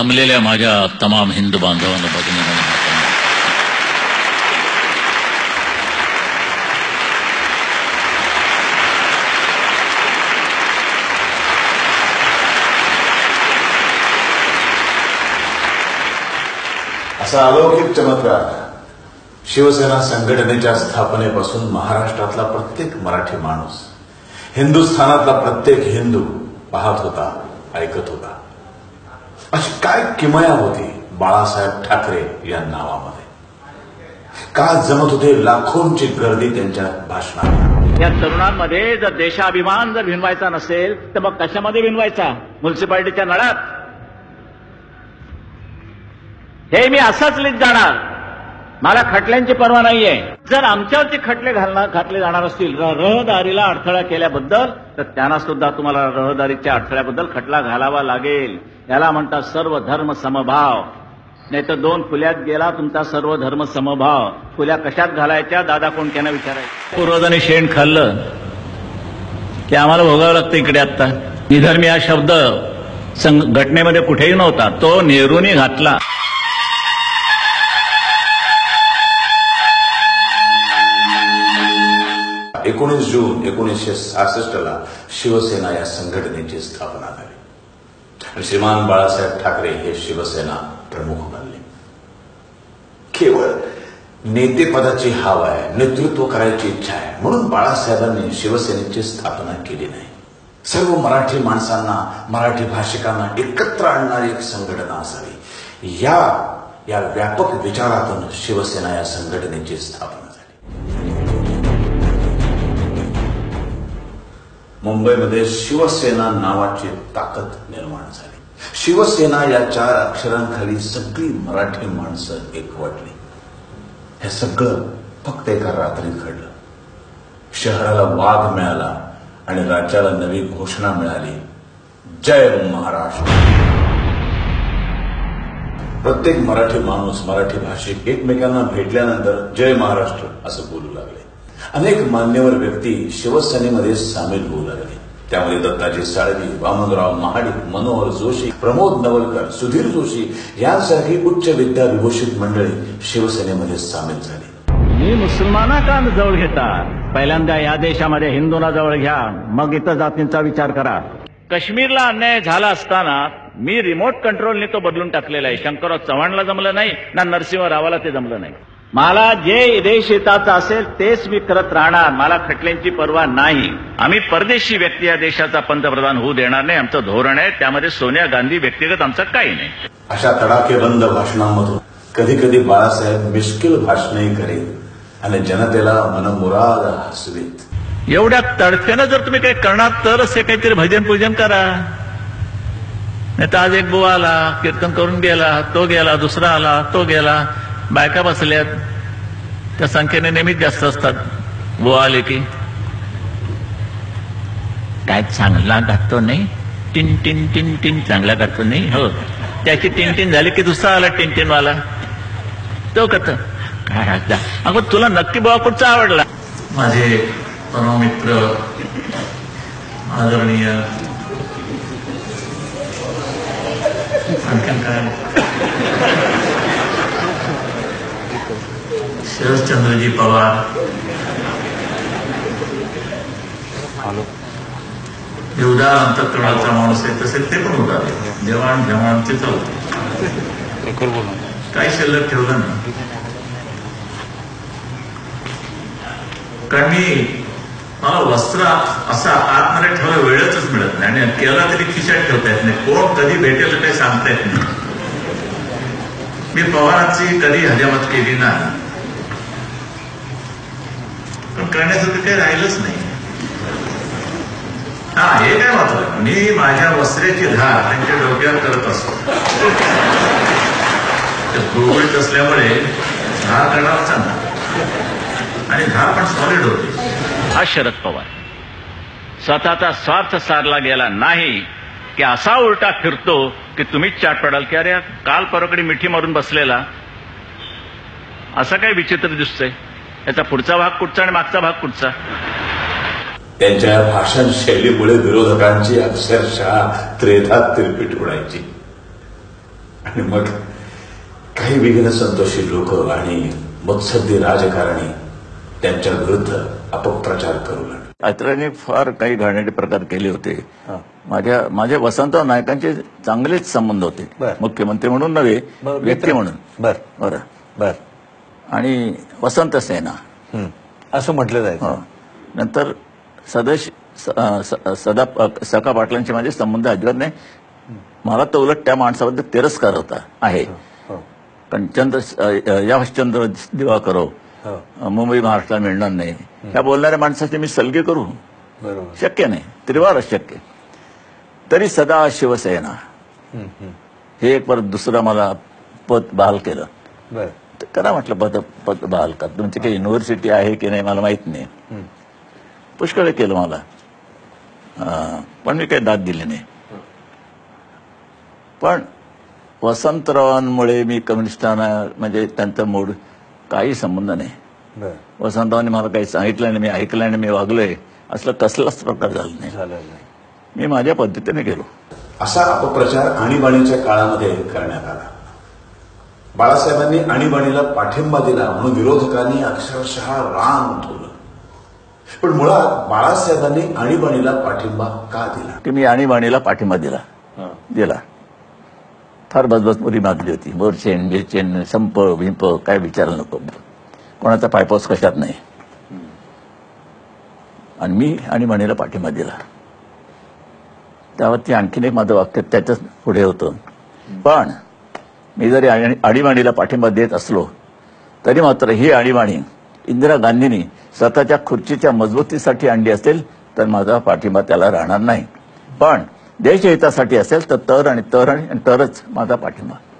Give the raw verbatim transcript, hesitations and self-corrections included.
जमलेल्या माझ्या तमाम हिंदू बांधवांना भगिनींना असा अलौकिक चमत्कार शिवसेना संघटनेच्या स्थापनेपासून महाराष्ट्रातला प्रत्येक मराठी माणूस, हिंदुस्थानातला प्रत्येक हिंदू पाहत होता, ऐकत होता. अशी काय किमया होती बाळासाहेब ठाकरे या नावामध्ये. का जमत होते लाखोंची गर्दी त्यांच्या भाषणात. या तरुणांमध्ये जर देशाभिमान जर भिनवायचा नसेल तर मग कशामध्ये भिनवायचा? म्युन्सिपाल्टीच्या नळात? हे मी असंच लिहित जाणार. मला खटल्यांची पर्वा नाहीये. जर आमच्यावरती खटले घालणार घातले जाणार असतील रहदारीला अडथळा केल्याबद्दल, तर त्यांना सुद्धा तुम्हाला रहदारीच्या अडथळ्याबद्दल खटला घालावा लागेल. याला म्हणतात सर्व धर्म समभाव. नाही तर दोन फुल्यात गेला तुमचा सर्व धर्म समभाव. फुल्या कशात घालायच्या दादा कोणत्यानं विचारायचं. पूर्वजांनी शेण खाल्लं की आम्हाला भोगावं लागतं इकडे. आता निधर्मी हा शब्द घटनेमध्ये कुठेही नव्हता, तो नेहरूंनी घातला. एकोणीस जून एकोणीसशे सहासष्ट ला शिवसेना या संघटनेची स्थापना झाली आणि श्रीमान बाळासाहेब ठाकरे हे शिवसेना प्रमुख बनले. केवळ नेतेपदाची हाव आहे, नेतृत्व करायची इच्छा आहे म्हणून बाळासाहेबांनी शिवसेनेची स्थापना केली नाही. सर्व मराठी माणसांना, मराठी भाषिकांना एकत्र आणणारी एक संघटना असावी, या या व्यापक विचारातून शिवसेना या संघटनेची स्थापना झाली. मुंबईमध्ये शिवसेना नावाची ताकद निर्माण झाली. शिवसेना या चार अक्षरांखाली सगळी मराठी माणसं एकवटली. हे सगळं फक्त एका रात्री घडलं. शहराला वाद मिळाला आणि राज्याला नवी घोषणा मिळाली, जय महाराष्ट्र. प्रत्येक मराठी माणूस, मराठी भाषिक एकमेकांना भेटल्यानंतर जय महाराष्ट्र असं बोलू लागले. अनेक मान्यवर व्यक्ती शिवसेनेमध्ये सामील होऊ लागले. त्यामध्ये दत्ताजी साळवी, वामनराव महाडिक, मनोहर जोशी, प्रमोद नवलकर, सुधीर जोशी यांसारखी उच्च विद्या विभूषित मंडळी शिवसेनेमध्ये सामील झाली. मी मुसलमाना का जवळ घेतात? पहिल्यांदा या देशामध्ये हिंदूंना जवळ घ्या, मग इतर जातींचा विचार करा. काश्मीरला अन्याय झाला असताना मी रिमोट कंट्रोलने तो बदलून टाकलेला आहे. शंकरराव चव्हाणला जमलं नाही ना नरसिंह रावाला ते जमलं नाही. मला जे देश हिताचं असेल तेच मी करत राहणार. मला खटल्यांची पर्वा नाही. आम्ही परदेशी व्यक्ती या देशाचा पंतप्रधान होऊ देणार नाही. आमचं धोरण आहे. त्यामध्ये सोनिया गांधी व्यक्तिगत आमचं काही नाही. अशा तडाखेबंद भाषणांमधून कधी कधी बाळासाहेब मिश्किल भाषणही करीत आणि जनतेला मनमुराद हसवीत. एवढ्या तडफेनं जर तुम्ही काही करणार तरच हे काहीतरी भजन पूजन करा. नाही तर आज एक बुवा आला, कीर्तन करून गेला, तो गेला, दुसरा आला, तो गेला, बायका बसल्यात. त्या संख्येने नेहमीच जास्त असतात. बुवा आले की काय चांगला गातो नाही, टिन टिन टिन टिन चांगला गातो नाही. हो, त्याची टिन टिन झाली की दुसरा आला टिन टिन वाला, तो कत काय. अगं तुला नक्की बुवा कुठचा आवडला? माझे परम मित्र आदरणीय आणखीन काय शरदचंद्रजी पवार, एवढा अंतःकरणाचा माणूस आहे तसे ते पण उडाले. जवान जवान तिथं होते. काही शिल्लक ठेवलं ना. कारण मी मला वस्त्र असं आतमध्ये ठेवायला वेळच मिळत नाही आणि केला तरी खिशात ठेवता येत नाही. कोण कधी भेटेल काही सांगता येत नाही. मी पवारांची कधी हजामत केली नाही, पण करण्याचं ते काही राहिलंच नाही. हा, हे काय मात्र मी माझ्या वस्त्र्याची धार त्यांच्या डोक्यावर करत असतो. गुळगुळीत असल्यामुळे धार करणार चांगला आणि धार पण सॉलिड होते. हा शरद पवार स्वतःचा स्वार्थ साधला गेला नाही की असा उलटा फिरतो की तुम्हीच चाट पडाल की अरे काल परकडे मिठी मारून बसलेला. असं काय विचित्र दिसतंय. याचा पुढचा भाग कुठचा आणि मागचा भाग कुठचा? त्यांच्या भाषण शैलीमुळे विरोधकांची अक्षरशः त्रेधा तिरपीट उडायची. आणि मग काही विघ्न संतोषी लोक आणि मुत्सद्दी राजकारणी त्यांच्या विरुद्ध अपप्रचार करू लागले. अत्र्यांनी फार काही घाणेरडे प्रकार केले होते. माझ्या माझ्या वसंतराव नाईकांचे चांगलेच संबंध होते, मुख्यमंत्री म्हणून नव्हे, व्यक्ती म्हणून. बर बरं बर आणि वसंत सेना असं म्हटलं जायचं. नंतर सदस्य सदा सखा पाटलांचे माझे संबंध अजिबात नाही. मला तर उलट त्या माणसाबद्दल तिरस्कार होता आहे. कारण चंद्र यशचंद्र दिवाकरो मुंबई महाराष्ट्राला मिळणार नाही ह्या बोलणाऱ्या माणसाचे मी सल्गे करू बरोबर शक्य नाही, त्रिवार अशक्य. तरी सदा शिवसेना हे एक परत दुसरं मला पद बहाल केलं. बर करा म्हटलं पद पद बहाल कर. तुमची काही युनिव्हर्सिटी आहे की नाही मला माहित नाही. पुष्कळ केलं मला, पण मी काही दाद दिली नाही. पण वसंतरावांमुळे मी कम्युनिस्टांना म्हणजे त्यांचा मूड काही संबंध नाही. बर वसंतरावांनी मला काही सांगितलं नाही, मी ऐकलं आणि मी वागलोय असलं कसलाच प्रकार झाला नाही. झालं नाही. मी माझ्या पद्धतीने गेलो. असा अपप्रचार आणीबाणीच्या काळामध्ये करण्यात आला. बाळासाहेबांनी आणीबाणीला पाठिंबा दिला म्हणून विरोधकांनी अक्षरशः रान उठवलं. पण मुळात बाळासाहेबांनी आणीबाणीला पाठिंबा का दिला? की मी आणीबाणीला पाठिंबा दिला दिला फार बजबजपुरी मागली होती. बोरचेन बेचेन संप भिंप काय विचारायला नको. कोणाचा पायपाऊस कशात नाही. आणि मी आणीबाणीला पाठिंबा दिला. त्यावरती आणखीन एक माझं वाक्य त्याच्याच पुढे होतं. पण मी जरी आणीबाणीला पाठिंबा देत असलो तरी मात्र ही आणीबाणी इंदिरा गांधींनी स्वतःच्या खुर्चीच्या मजबूतीसाठी आणली असेल तर माझा पाठिंबा त्याला राहणार नाही. पण देशहितासाठी असेल तर तर आणि तर आणि तरच माझा पाठिंबा.